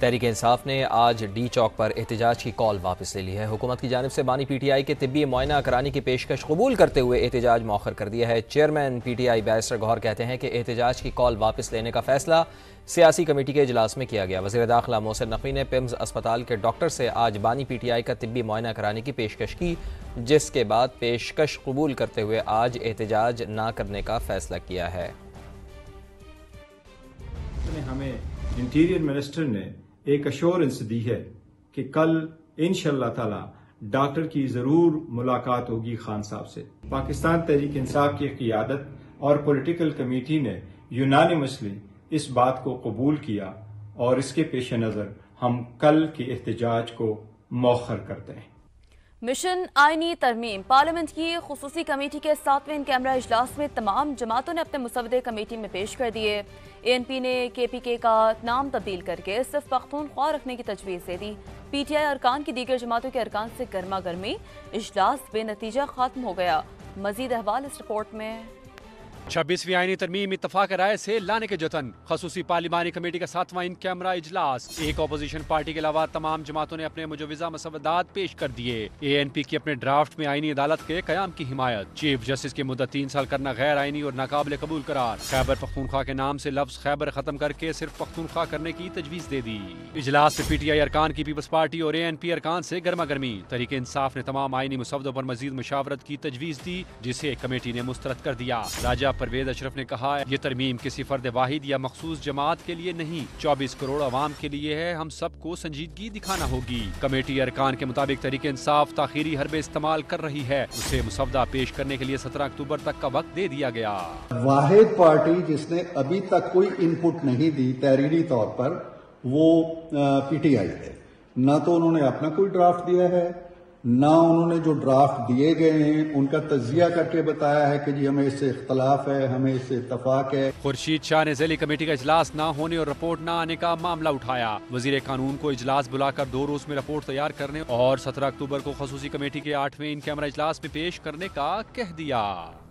تحریک انصاف نے آج ڈی چوک پر احتجاج کی کال واپس لے لی ہے۔ حکومت کی جانب سے بانی پی ٹی آئی کے طبی معائنہ کرانے کی پیشکش قبول کرتے ہوئے احتجاج مؤخر کر دیا ہے۔ Chairman P T I barrister Gohar کہتے ہیں کہ احتجاج کی کال واپس لینے کا فیصلہ سیاسی کمیٹی کے اجلاس میں کیا گیا۔ وزیر داخلہ محسن نقوی نے پیمز اسپتال کے ڈاکٹر سے آج بانی پی ٹی آئی کا طبی معائنہ کرانے کی پیشکش کی، جس کے بعد پیشکش قبول کرتے ہوئے آج احتجاج نہ کرنے کا فیصلہ کیا ہے۔ ہمیں انٹیریئر منسٹر نے ایک ایشورنس دی ہے کہ کل انشاءاللہ تعالی ڈاکٹر کی ضرور ملاقات ہوگی خان صاحب سے۔ پاکستان تحریک انصاف کی قیادت اور پولیٹیکل کمیٹی نے یونانیمسلی اس بات کو قبول کیا اور اس کے پیش نظر ہم کل کے احتجاج کو مؤخر کرتے ہیں۔ مشن آئینی ترمیم پارلیمنٹ کی خصوصی کمیٹی کے 7ویں کیمرہ اجلاس میں تمام جماعتوں نے اپنے مسودے کمیٹی میں پیش کر دیے۔ اے این پی نے کے پی کے کا نام تبدیل کر کے صرف پختونخوا رکھنے کی تجویز دے دی۔ پی ٹی آئی ارکان کی دیگر جماعتوں کے ارکان سے گرما گرمی، اجلاس بے نتیجہ ختم ہو گیا۔ مزید احوال اس رپورٹ میں۔ 26ویں آئینی ترمیم اتفاق رائے سے لانے کے جتن، خصوصی پارلیمانی کمیٹی کا 7واں ان کیمرہ اجلاس، ایک اپوزیشن پارٹی کے علاوہ تمام جماعتوں نے اپنے مجوزہ مسودات پیش کر دیے۔ اے این پی کی اپنے ڈرافٹ میں آئینی عدالت کے قیام کی حمایت، چیف جسٹس کی مدت 3 سال کرنا غیر آئینی اور ناقابل قبول قرار، خیبر پختونخوا کے نام سے لفظ خیبر ختم کر کے صرف پختونخوا کرنے کی تجویز دے دی۔ اجلاس میں پی ٹی آئی ارکان کی پیپلز پارٹی اور اے این پی ارکان سے گرما گرمی، تحریک انصاف نے تمام آئینی مسودوں پر مزید مشاورت کی تجویز دی، جسے کمیٹی نے مسترد کر دیا۔ راجہ پرویز اشرف نے کہا یہ ترمیم کسی فرد واحد یا مخصوص جماعت کے لیے نہیں، 24 کروڑ عوام کے لیے ہے، ہم سب کو سنجیدگی دکھانا ہوگی۔ کمیٹی ارکان کے مطابق تحریک انصاف تاخیری حربے استعمال کر رہی ہے، اسے مسودہ پیش کرنے کے لیے 17 اکتوبر تک کا وقت دے دیا گیا۔ واحد پارٹی جس نے ابھی تک کوئی ان پٹ نہیں دی تحریری طور پر وہ پی ٹی آئی ہے۔ نہ تو انہوں نے اپنا کوئی ڈرافٹ دیا ہے، نہ انہوں نے جو ڈرافٹ دیے گئے ہیں ان کا تجزیہ کر کے بتایا ہے کہ جی ہمیں اس سے اختلاف ہے، ہمیں اس سے اتفاق ہے۔ خورشید شاہ نے ذیلی کمیٹی کا اجلاس نہ ہونے اور رپورٹ نہ آنے کا معاملہ اٹھایا۔ وزیر قانون کو اجلاس بلا کر 2 روز میں رپورٹ تیار کرنے اور 17 اکتوبر کو خصوصی کمیٹی کے 8ویں ان کیمرہ اجلاس میں پیش کرنے کا کہہ دیا۔